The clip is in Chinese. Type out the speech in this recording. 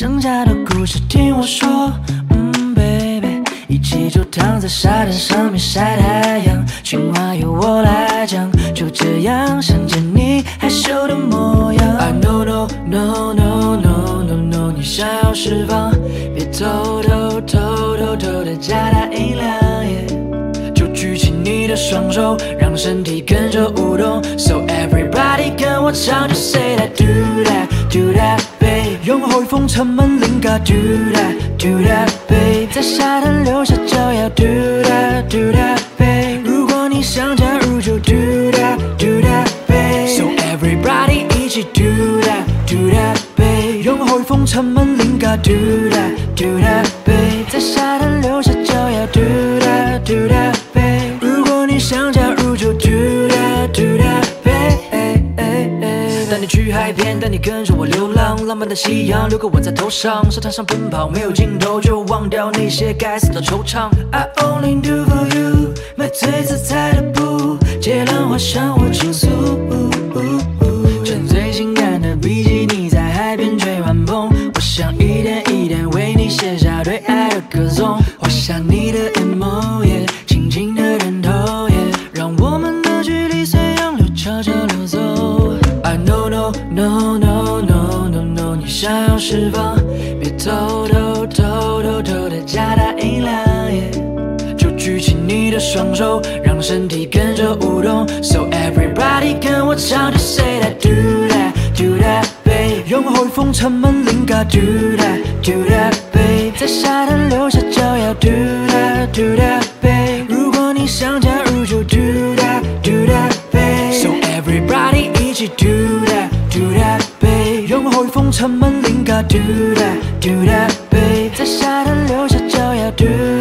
剩下的故事听我说，baby， 一起就躺在沙滩上面晒太阳，情话由我来讲，就这样想见你害羞的模样。I know no no no no no no， 你想要释放，别偷偷偷偷偷的加大音量。就举起你的雙手，讓身體跟着舞動 ，So everybody 跟我唱，就 say that do that do that babe， 用海風親吻臉頰 do that do that babe， 在沙灘留下腳丫 do that do that babe， 如果你想加入就 do that do that babe， So everybody 一起 do that do that babe， 用海風親吻臉頰 do that do that babe， 在沙灘留下腳丫 do that do that babe， 如果你想加入就 do that do that babe， 帶你去海邊，帶你跟着我流浪，浪漫的夕陽，留個吻在頭上，沙灘上奔跑沒有盡頭，就忘掉那些該死的惆悵。I only do for you， 邁最自在的步，借浪花向我傾訴，穿最性感的比基尼在海邊吹晚風，我想一點一點為你寫下對愛的歌頌，畫下你的眼眸，輕輕的人頭，讓我們的距離隨洋流悄悄流走。I know no no no no no no， 你想要釋放，別偷偷偷偷偷的加大音量，就舉起你的雙手，讓身體跟着舞動 ，So everybody 跟我唱，就 say that do that do that babe， 用海風親吻臉頰 do that do that babe， 在沙灘留下腳丫 do that do that babe， 如果你想加入就 do that do that babe，So everybody一起 do that do that babe， 用海風親吻臉頰 do that do that babe， 在沙灘留下腳丫 do